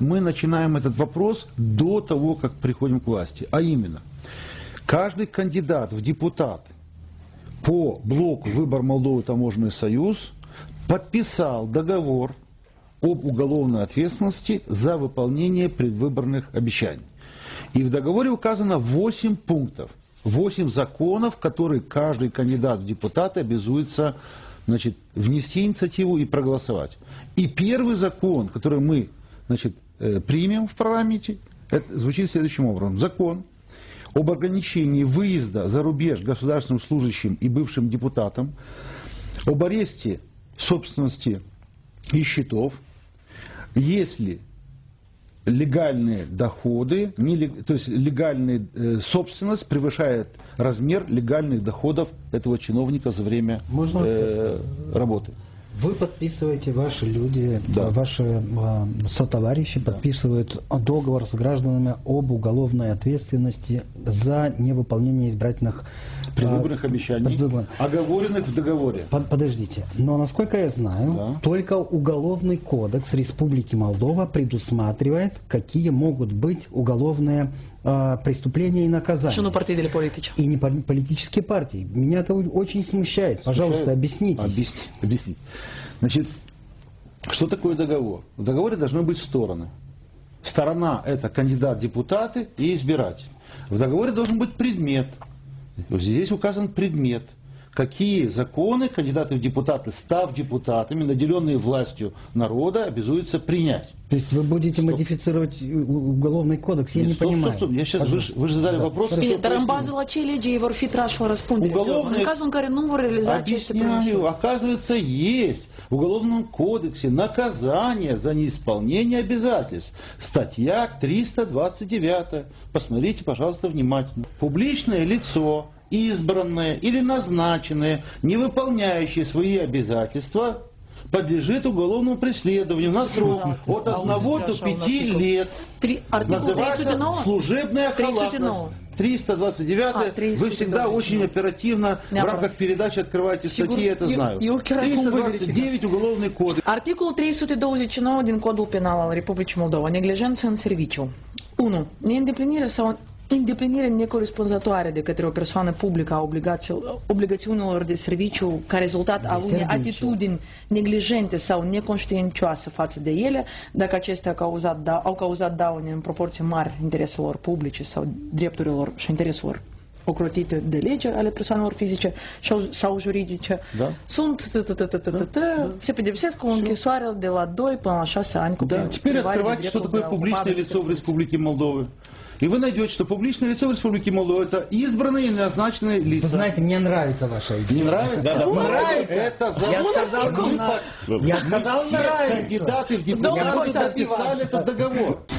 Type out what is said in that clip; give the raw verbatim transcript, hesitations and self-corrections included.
мы начинаем этот вопрос до того, как приходим к власти. А именно, каждый кандидат в депутаты по блоку «Выбор Молдовы. Таможенный союз» подписал договор об уголовной ответственности за выполнение предвыборных обещаний. И в договоре указано восемь пунктов, восемь законов, которые каждый кандидат в депутаты обязуется, значит, внести инициативу и проголосовать. И первый закон, который мы, значит, примем в парламенте, это звучит следующим образом. Закон об ограничении выезда за рубеж государственным служащим и бывшим депутатам, об аресте собственности и счетов, если легальные доходы, не, то есть легальная э, собственность превышает размер легальных доходов этого чиновника за время э, работы. Вы подписываете, ваши люди, да. ваши э, сотоварищи да. подписывают договор с гражданами об уголовной ответственности за невыполнение избирательных предвыборных э, обещаний, предвыбор... оговоренных в договоре. Под, подождите, но насколько я знаю, да. только Уголовный кодекс Республики Молдова предусматривает, какие могут быть уголовные э, преступления и наказания. Что на партии или политики? И не политические партии. Меня это очень смущает. Пожалуйста, смущает? объясните. Объяснить. Объяснить. Значит, что такое договор? В договоре должны быть стороны. Сторона – это кандидат в депутаты и избиратель. В договоре должен быть предмет. Здесь указан предмет. Какие законы кандидаты в депутаты, став депутатами, наделенные властью народа, обязуются принять. То есть вы будете стоп. модифицировать уголовный кодекс? Я Нет, не стоп, понимаю. Стоп, стоп. Я сейчас, вы, вы же задали да. вопрос. Dar în baza la ce lege vor fi trași la răspundere? Uголовные... În cazul în care nu vor realiza aceste Объясняю, оказывается, есть в Уголовном кодексе наказание за неисполнение обязательств. Статья триста двадцать девять. Посмотрите, пожалуйста, внимательно. Публичное лицо, избранное или назначенное, не выполняющее свои обязательства, подлежит уголовному преследованию на срок от одного до пяти лет. Называется служебная халатность. триста двадцать девять. А, вы всегда очень оперативно в рамках передачи открываете статьи, я это знаю. триста двадцать девять Уголовный кодекс. Articolul trei sute douăzeci și nouă din Codul Penal al Republicii Moldova. Neglijență în serviciu. unu. Neîndeplinire sau îndeplinire necorespunzătoare de către o persoană publică a obligațiunilor de serviciu ca rezultat al unei atitudini neglijente sau neconștiincioase față de ele, dacă acestea au cauzat, da, au cauzat daune în proporție mari intereselor publice sau drepturilor și intereselor ocrotite de lege ale persoanelor fizice sau juridice, sunt, se pedepsesc cu închisoare de la doi până la șase ani cu privare de Теперь открывайте, что такое публичное лицо в Республике Молдовы. И вы найдете, что публичное лицо в Республике Молдова – это избранные и назначенные лица. Вы знаете, мне нравится ваша идея. Не нравится? Да, да, нравится. Это закон. Я сказал, мы, я сказал, все нравится. кандидаты в депутаты подписали этот договор.